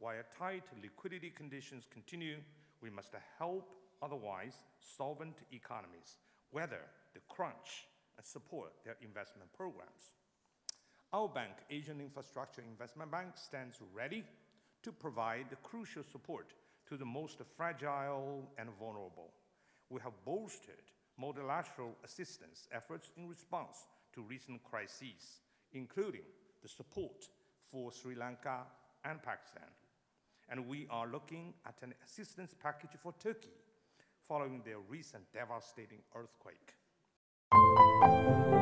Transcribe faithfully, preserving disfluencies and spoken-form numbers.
While tight liquidity conditions continue, we must help otherwise solvent economies weather the crunch and support their investment programs. Our bank, Asian Infrastructure Investment Bank, stands ready to provide the crucial support to the most fragile and vulnerable. We have bolstered multilateral assistance efforts in response to recent crises, including the support for Sri Lanka and Pakistan. And we are looking at an assistance package for Turkey following their recent devastating earthquake.